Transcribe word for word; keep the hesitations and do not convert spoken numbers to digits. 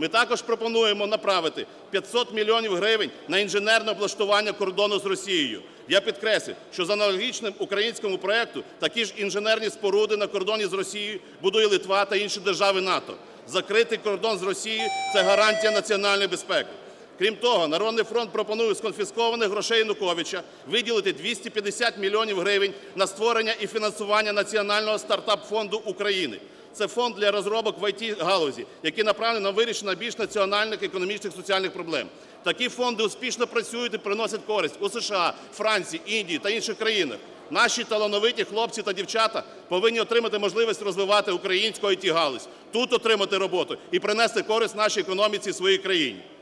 Ми також пропонуємо направити п'ятсот мільйонів гривень на інженерне облаштування кордону з Росією. Я підкреслю, що за аналогічним українському проекту такі ж інженерні споруди на кордоні з Росією будує Литва та інші держави НАТО. Закритий кордон з Росією – це гарантія національної безпеки. Крім того, "Народний фронт" пропонує з конфіскованих грошей Януковича виділити двісті п'ятдесят мільйонів гривень на створення і фінансування Національного стартап-фонду України. Це фонд для розробок в ай ті-галузі, який направлений на вирішення більш національних, економічних, соціальних проблем. Такі фонди успішно працюють і приносять користь у США, Франції, Індії та інших країнах. Наші талановиті хлопці та дівчата повинні отримати можливість розвивати українську ай ті-галузь, тут отримати роботу і принести користь нашій економіці і своїй країні.